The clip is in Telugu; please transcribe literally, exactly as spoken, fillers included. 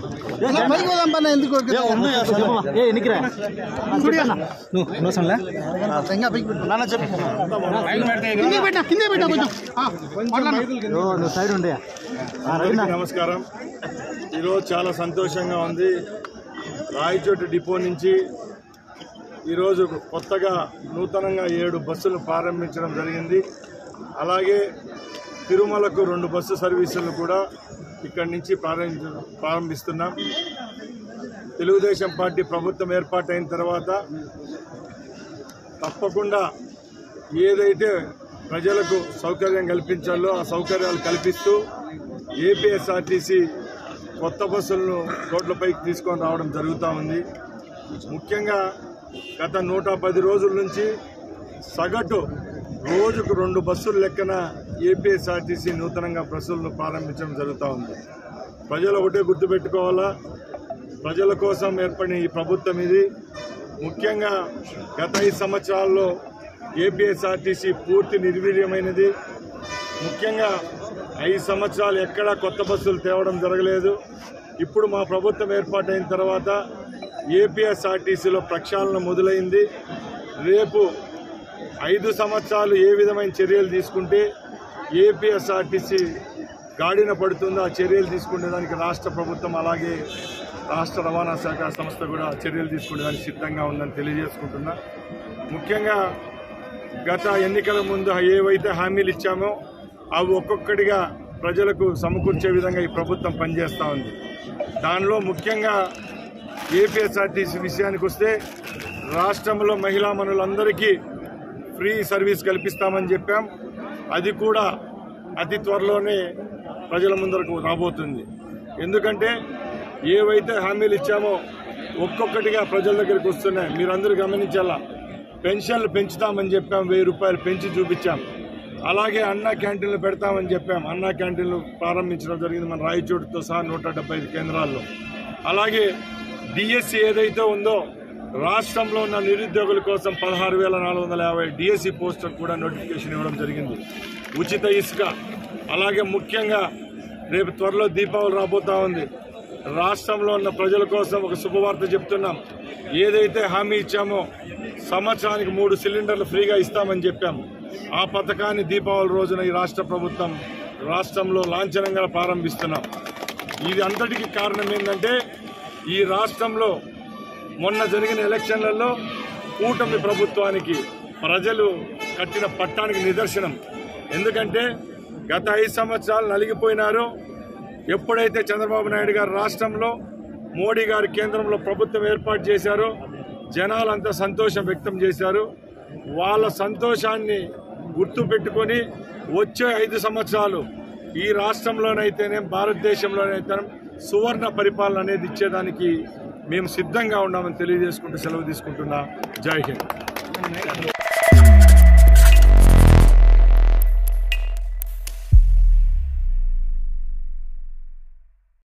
నమస్కారం. ఈరోజు చాలా సంతోషంగా ఉంది. రాయచోటి డిపో నుంచి ఈరోజు కొత్తగా నూతనంగా ఏడు బస్సులు ప్రారంభించడం జరిగింది. అలాగే తిరుమలకు రెండు బస్సు సర్వీసులను కూడా ఇక్కడి నుంచి ప్రారంభ ప్రారంభిస్తున్నాం. తెలుగుదేశం పార్టీ ప్రభుత్వం ఏర్పాటైన తర్వాత తప్పకుండా ఏదైతే ప్రజలకు సౌకర్యం కల్పించాలో ఆ సౌకర్యాలు కల్పిస్తూ ఏపీఎస్ఆర్టీసీ కొత్త బస్సులను రోడ్లపైకి తీసుకొని రావడం జరుగుతూ ఉంది. ముఖ్యంగా గత నూట పది రోజుల నుంచి సగటు రోజుకు రెండు బస్సులు లెక్కన ఏపీఎస్ఆర్టీసీ నూతనంగా బస్సులను ప్రారంభించడం జరుగుతూ ఉంది. ప్రజలు ఒకటే గుర్తుపెట్టుకోవాలా, ప్రజల కోసం ఏర్పడిన ఈ ప్రభుత్వం ఇది. ముఖ్యంగా గత ఐదు సంవత్సరాల్లో ఏపీఎస్ఆర్టీసీ పూర్తి నిర్వీర్యమైనది. ముఖ్యంగా ఐదు సంవత్సరాలు ఎక్కడా కొత్త బస్సులు తేవడం జరగలేదు. ఇప్పుడు మా ప్రభుత్వం ఏర్పాటైన తర్వాత ఏపీఎస్ఆర్టీసీలో ప్రక్షాళన మొదలైంది. రేపు ఐదు సంవత్సరాలు ఏ విధమైన చర్యలు తీసుకుంటే ఏపీఎస్ఆర్టీసీ గాడిన పడుతుందో ఆ చర్యలు తీసుకునేదానికి రాష్ట్ర ప్రభుత్వం అలాగే రాష్ట్ర రవాణా శాఖ సంస్థ కూడా చర్యలు తీసుకునేదానికి సిద్ధంగా ఉందని తెలియజేసుకుంటున్నా. ముఖ్యంగా గత ఎన్నికల ముందు ఏవైతే హామీలు ఇచ్చామో అవి ఒక్కొక్కటిగా ప్రజలకు సమకూర్చే విధంగా ఈ ప్రభుత్వం పనిచేస్తూ ఉంది. దానిలో ముఖ్యంగా ఏపీఎస్ఆర్టీసీ విషయానికి వస్తే రాష్ట్రంలో మహిళా మనులందరికీ ఫ్రీ సర్వీస్ కల్పిస్తామని చెప్పాం. అది కూడా అతి త్వరలోనే ప్రజల ముందరకు రాబోతుంది. ఎందుకంటే ఏవైతే హామీలు ఇచ్చామో ఒక్కొక్కటిగా ప్రజల దగ్గరికి వస్తున్నాయి. మీరందరూ గమనించాలా, పెన్షన్లు పెంచుతామని చెప్పాం, వెయ్యి రూపాయలు పెంచి చూపించాం. అలాగే అన్నా క్యాంటీన్లు పెడతామని చెప్పాం, అన్నా క్యాంటీన్లు ప్రారంభించడం జరిగింది మన రాయచోటితో సహా నూట డెబ్బై ఐదు కేంద్రాల్లో. అలాగే డిఎస్సి ఏదైతే ఉందో రాష్ట్రంలో ఉన్న నిరుద్యోగుల కోసం పదహారు వేల నాలుగు వందల యాభై డిఎస్సి పోస్టులకు కూడా నోటిఫికేషన్ ఇవ్వడం జరిగింది. ఉచిత ఇసుక, అలాగే ముఖ్యంగా రేపు త్వరలో దీపావళి రాబోతా ఉంది. రాష్ట్రంలో ఉన్న ప్రజల కోసం ఒక శుభవార్త చెప్తున్నాం. ఏదైతే హామీ ఇచ్చామో సంవత్సరానికి మూడు సిలిండర్లు ఫ్రీగా ఇస్తామని చెప్పాము. ఆ పథకాన్ని దీపావళి రోజున ఈ రాష్ట్ర ప్రభుత్వం రాష్ట్రంలో లాంఛనంగా ప్రారంభిస్తున్నాం. ఇది అంతటికి కారణం ఏంటంటే ఈ రాష్ట్రంలో మొన్న జరిగిన ఎలక్షన్లలో కూటమి ప్రభుత్వానికి ప్రజలు కట్టిన పట్టానికి నిదర్శనం. ఎందుకంటే గత ఐదు సంవత్సరాలు నలిగిపోయినారో, ఎప్పుడైతే చంద్రబాబు నాయుడు గారు రాష్ట్రంలో మోడీ గారు కేంద్రంలో ప్రభుత్వం ఏర్పాటు చేశారో జనాలంతా సంతోషం వ్యక్తం చేశారు. వాళ్ళ సంతోషాన్ని గుర్తు పెట్టుకొని వచ్చే ఐదు సంవత్సరాలు ఈ రాష్ట్రంలోనైతేనే భారతదేశంలోనైతే సువర్ణ పరిపాలన అనేది ఇచ్చేదానికి మేము సిద్ధంగా ఉన్నామని తెలియజేసుకుంటూ సెలవు తీసుకుంటున్నా. జై హింద్.